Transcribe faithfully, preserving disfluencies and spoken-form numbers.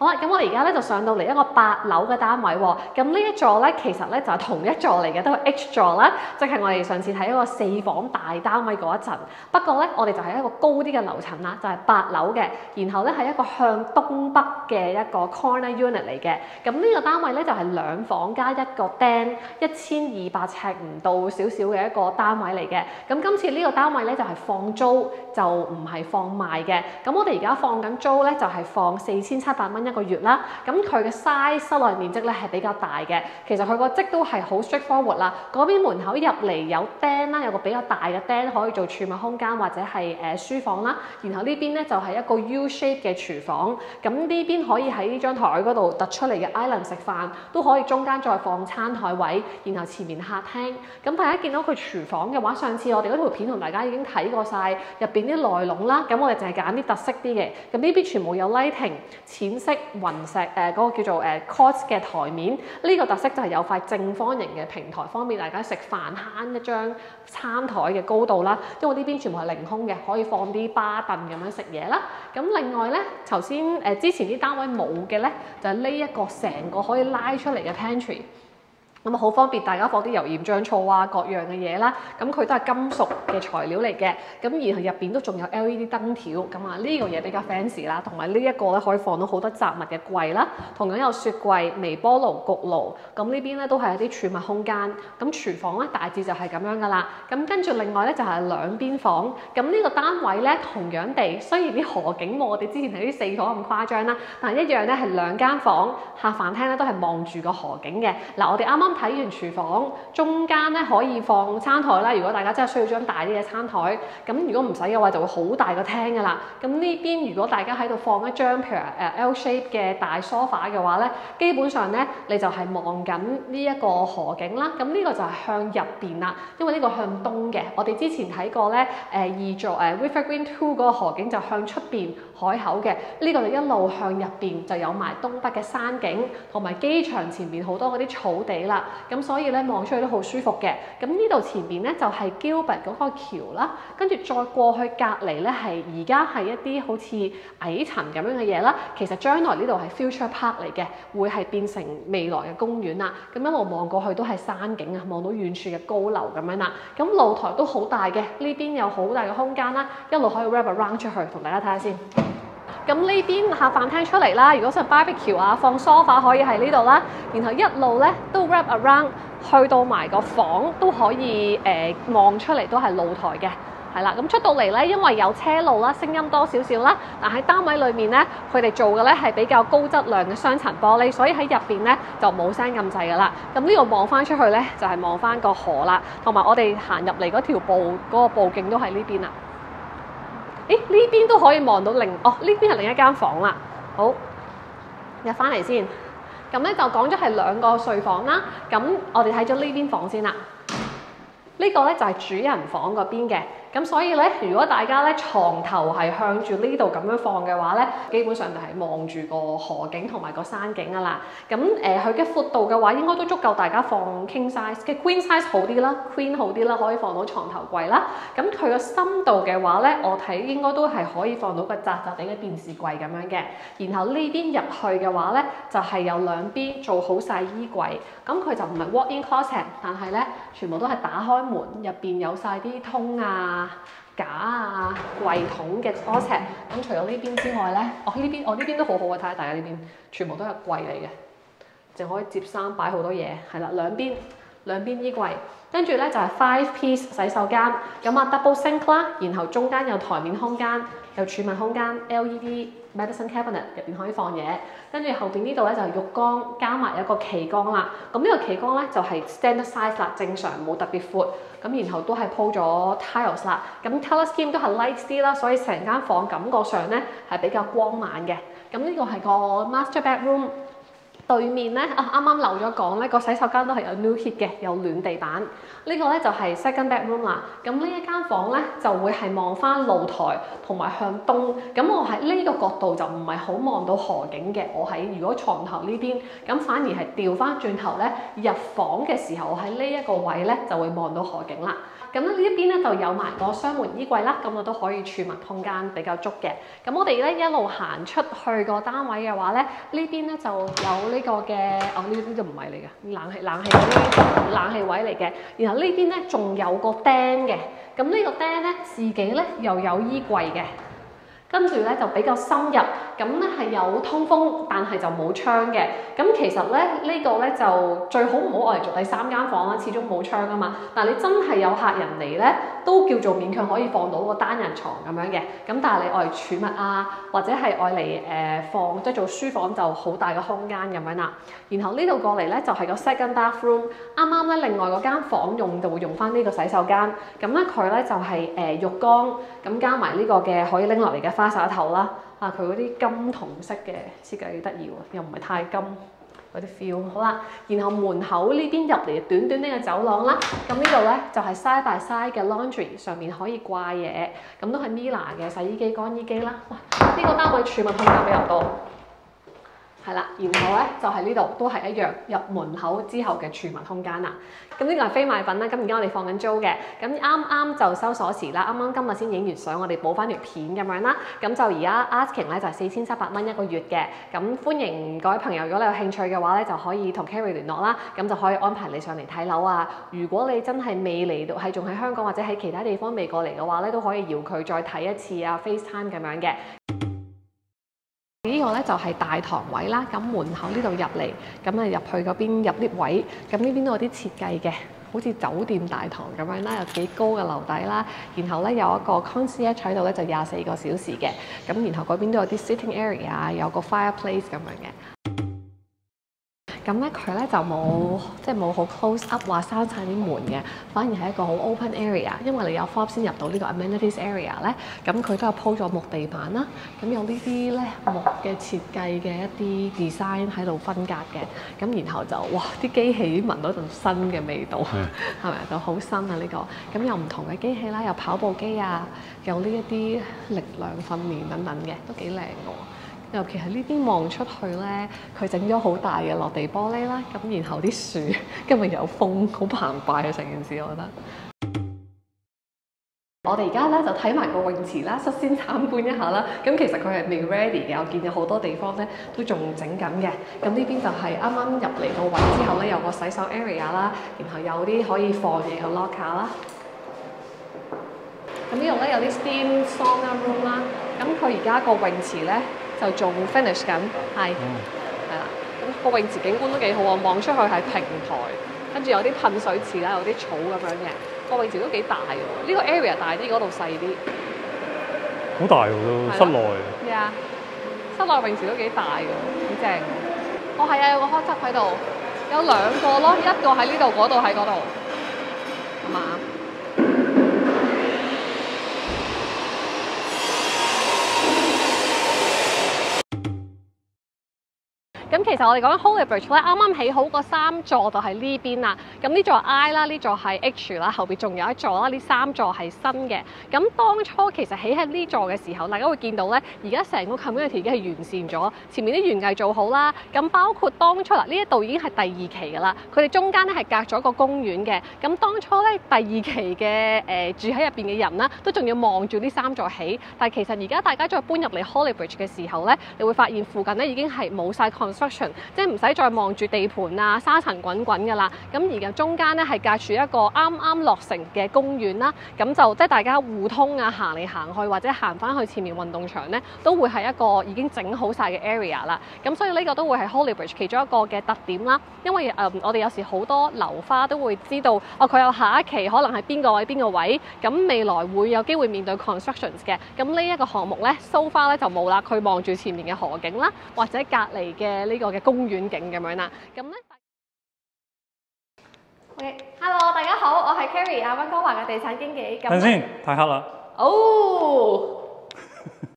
好啦，咁我哋而家咧就上到嚟一個八樓嘅單位喎。咁呢一座咧其實咧就係同一座嚟嘅，都係 H 座啦，即係我哋上次睇一個四房大單位嗰一層。不過咧，我哋就係一個高啲嘅樓層啦，就係八樓嘅。然後咧係一個向東北嘅一個 corner unit 嚟嘅。咁呢個單位咧就係兩房加一個廳，一千二百尺唔到少少嘅一個單位嚟嘅。咁今次呢個單位咧就係放租，就唔係放賣嘅。咁我哋而家放緊租咧就係放四千七百蚊一個月啦。咁佢嘅 size 室內面積咧係比較大嘅。其實佢個積都係好 straightforward 啦。嗰邊門口入嚟有釘啦，有個比較大嘅釘可以做儲物空間或者係誒、呃、書房啦。然後呢邊咧就係、是、一個 U shape 嘅廚房。咁呢邊可以喺呢張台嗰度突出嚟嘅 island 食飯，都可以中間再放餐台位，然後前面客廳。咁大家見到佢廚房嘅話，上次我哋嗰條片同大家已經睇過晒入邊啲內籠啦。咁我哋就係揀啲特色啲嘅。咁呢邊全部有 lighting， 淺色雲石誒嗰、呃那個叫做誒 quartz 嘅台面。呢、這個特色就係有塊正方形嘅平台，方便大家食飯慳一張餐台嘅高度啦。因為呢邊全部係凌空嘅，可以放啲巴凳咁樣食嘢啦。咁另外咧，頭先誒之前啲單位冇嘅咧，就係呢一個成個可以拉出嚟嘅 pantry。咁啊好方便大家放啲油鹽醬醋啊各樣嘅嘢啦，咁佢都係金屬嘅材料嚟嘅，咁然後入邊都仲有 L E D 燈條，咁啊呢個嘢比較 fancy 啦，同埋呢一個咧可以放到好多雜物嘅櫃啦，同樣有雪櫃、微波爐、焗爐，咁呢邊咧都係一啲儲物空間，咁廚房咧大致就係咁樣噶啦，咁跟住另外咧就係兩邊房，咁呢個單位咧同樣地，雖然啲河景冇我哋之前睇啲四房咁誇張啦，但係一樣咧係兩間房，客飯廳咧都係望住個河景嘅。嗱我哋啱啱睇完廚房，中間咧可以放餐台啦。如果大家真係需要張大啲嘅餐台，咁如果唔使嘅話，就會好大個廳噶啦。咁呢邊如果大家喺度放一張譬如誒 L shape 嘅大 sofa 嘅話咧，基本上咧你就係望緊呢一個河景啦。咁呢個就係向入邊啦，因為呢個向東嘅。我哋之前睇過咧誒二座誒 River Green Two 嗰個河景就向出邊海口嘅，呢、這個就一路向入邊就有埋東北嘅山景，同埋機場前面好多嗰啲草地啦。咁所以咧望出去都好舒服嘅。咁呢度前邊咧就係 Gilbert 嗰個橋啦，跟住再過去隔離咧係而家係一啲好似矮層咁樣嘅嘢啦。其實將來呢度係 Future Park 嚟嘅，會係變成未來嘅公園啦。咁一路望過去都係山景啊，望到遠處嘅高樓咁樣啦。咁露台都好大嘅，呢邊有好大嘅空間啦，一路可以 wrap around 出去，同大家睇下先。咁呢邊客飯廳出嚟啦，如果想 barbecue 啊，放 sofa 可以喺呢度啦，然後一路咧都 wrap around 去到埋個房都可以誒望、呃、出嚟都係露台嘅，係啦。咁出到嚟咧，因為有車路啦，聲音多少少啦，但喺單位裏面咧，佢哋做嘅咧係比較高質量嘅雙層玻璃，所以喺入邊咧就冇聲咁滯噶啦。咁呢度望翻出去咧，就係望翻個河啦，同埋我哋行入嚟嗰條步嗰、嗰個步徑都喺呢邊啦。誒呢邊都可以望到另哦，呢邊係另一間房啦。好，入翻嚟先。咁咧就講咗係兩個睡房啦。咁我哋睇咗呢邊房先啦。呢個咧就係主人房嗰邊嘅。咁所以咧，如果大家咧床頭係向住呢度咁樣放嘅話咧，基本上就係望住個河景同埋個山景噶啦。咁誒，佢嘅闊度嘅話，應該都足夠大家放 king size 嘅 queen size 好啲啦 ，queen 好啲啦，可以放到床頭櫃啦。咁佢個深度嘅話咧，我睇應該都係可以放到個窄窄地嘅電視櫃咁樣嘅。然後呢邊入去嘅話咧，就係、是、有兩邊做好晒衣櫃。咁佢就唔係 walk-in closet， 但係咧全部都係打開門，入邊有晒啲通啊。架啊、櫃桶嘅多尺，咁除咗呢邊之外咧，哦呢邊我呢邊都好好啊！睇下大家呢邊，全部都係櫃嚟嘅，淨可以摺衫擺好多嘢，係啦，兩邊兩邊衣櫃，跟住咧就係 five piece 洗手間，咁啊 double sink 啦，然後中間有台面空間，有儲物空間 ，L E D medicine cabinet 入邊可以放嘢，跟住後邊呢度咧就係浴缸，加埋一個企缸啦。咁呢個企缸咧就係 standard size 啦，正常冇特別闊。咁然後都係鋪咗 tiles 啦，咁 colour scheme 都係 light 啲啦，所以成間房感覺上咧係比較光猛嘅。咁呢個係個 master bedroom， 對面咧啊，啱啱漏咗講咧，個洗手間都係有 new heat 嘅，有暖地板。呢個咧就係 second bedroom 啦。咁呢一間房咧就會係望翻露台同埋向東。咁我喺呢個角度就唔係好望到河景嘅。我喺如果床頭呢邊，咁反而係調翻轉頭咧入房嘅時候，我喺呢一個位咧就會望到河景啦。咁咧呢一邊咧就有埋個雙門衣櫃啦，咁我都可以儲物空間比較足嘅。咁我哋咧一路行出去個單位嘅話咧，呢邊咧就有呢個嘅，哦呢啲就唔係嚟嘅，冷氣冷氣嗰啲冷氣位嚟嘅。然後呢邊咧仲有個釘嘅，咁呢個釘咧自己咧又有衣櫃嘅。跟住咧就比較深入，咁咧係有通風，但係就冇窗嘅。咁其實咧呢、這個咧就最好唔好我嚟做第三間房啦，始終冇窗啊嘛。但係你真係有客人嚟咧，都叫做勉強可以放到個單人床咁樣嘅。咁但係你愛嚟儲物啊，或者係愛嚟誒放即係做書房就好大嘅空間咁樣啦。然後呢度過嚟咧就係、是、個 second bathroom， 啱啱咧另外嗰間房用就會用翻呢個洗手間。咁咧佢咧就係、是、誒、呃、浴缸，咁加埋呢個嘅可以拎落嚟嘅花灑頭啦。啊，佢嗰啲金銅色嘅設計幾得意喎，又唔係太金嗰啲 feel。好啦，然後門口呢邊入嚟短短呢個走廊啦，咁呢度咧就係、是、side by side 嘅 laundry， 上面可以掛嘢，咁都係 Miele 嘅洗衣機、乾衣機啦。哇，呢、這個單位儲物空間比較多。係啦，然後咧就係呢度都係一樣入門口之後嘅儲物空間啦。咁呢個係非賣品啦，咁而家我哋放緊租嘅，咁啱啱就收鎖匙啦，啱啱今日先影完相，我哋補翻條片咁樣啦。咁就而家 asking 咧就係四千七百蚊一個月嘅，咁歡迎各位朋友，如果你有興趣嘅話咧，就可以同 Carrie 聯絡啦，咁就可以安排你上嚟睇樓啊。如果你真係未嚟到，係仲喺香港或者喺其他地方未過嚟嘅話咧，都可以搖佢再睇一次啊 FaceTime 咁樣嘅。呢個咧就係大堂位啦，咁門口呢度入嚟，咁啊入去嗰邊入 lift位，咁呢邊都有啲設計嘅，好似酒店大堂咁樣啦，有幾高嘅樓底啦，然後咧有一個 concierge 喺度咧就廿四個小時嘅，咁然後嗰邊都有啲 sitting area， 有個 fireplace 咁樣嘅。咁咧佢咧就冇即係冇好 close up 話閂晒啲門嘅，反而係一個好 open area， 因為你有 fob 先入到呢個 amenities area 咧，咁佢都有鋪咗木地板啦，咁有呢啲咧木嘅設計嘅一啲 design 喺度分隔嘅，咁然後就哇啲機器聞到一陣新嘅味道，係咪就好新啊呢個？咁有唔同嘅機器啦，有跑步機啊，有呢一啲力量訓練等等嘅，都幾靚嘅喎。尤其係呢邊望出去咧，佢整咗好大嘅落地玻璃啦，咁然後啲樹今日有風，好澎湃嘅成件事，我覺得。我哋而家咧就睇埋個泳池啦，率先參觀一下啦。咁其實佢係未 ready 嘅，我見有好多地方咧都仲整緊嘅。咁呢邊就係啱啱入嚟個位之後咧，有個洗手 area 啦，然後有啲可以放嘢嘅 locker 啦。咁呢度咧有啲 steam sauna room 啦。咁佢而家個泳池咧就仲 finish 緊，係係啦。咁個泳池景觀都幾好啊，望出去係平台，跟住有啲噴水池啦，有啲草咁樣嘅。個泳池都幾大喎，呢個 area 大啲，嗰度細啲。 好大喎都，室內。 係啊，室內泳池都幾大㗎，幾正。哦係啊，有個 hot tub 喺度，有兩個咯，一個喺呢度，嗰度喺嗰度，係嘛？咁其實我哋講緊 Hollybridge 咧，啱啱起好個三座就係呢邊啦。咁呢座 I 啦，呢座係 H 啦，後邊仲有一座啦。呢三座係新嘅。咁當初其實起喺呢座嘅時候，大家會見到咧，而家成個 community 已經係完善咗，前面啲園藝做好啦。咁包括當初嗱，呢一度已經係第二期㗎啦。佢哋中間咧係隔咗個公園嘅。咁當初咧第二期嘅誒、呃、住喺入邊嘅人啦，都仲要望住呢三座起。但係其實而家大家再搬入嚟 Hollybridge 嘅時候咧，你會發現附近咧已經係冇晒 construction。即係唔使再望住地盤啊、沙塵滾滾㗎啦。咁而家中間咧係隔住一個啱啱落成嘅公園啦。咁就即係大家互通啊，行嚟行去或者行翻去前面運動場咧，都會係一個已經整好晒嘅 area 啦。咁所以呢個都會係 Hollybridge 其中一個嘅特點啦。因為誒、呃、我哋有時好多樓花都會知道哦，佢有下一期可能係邊個位邊個位，咁未來會有機會面對 constructions 嘅。咁呢一個項目咧 so far 咧就冇啦，佢望住前面嘅河景啦，或者隔離嘅呢個嘅公園景咁樣啦，咁咧 ，OK，Hello， 大家好，我係 Carrie 啊，溫哥華嘅地產經紀。 等先，太黑啦。 哦。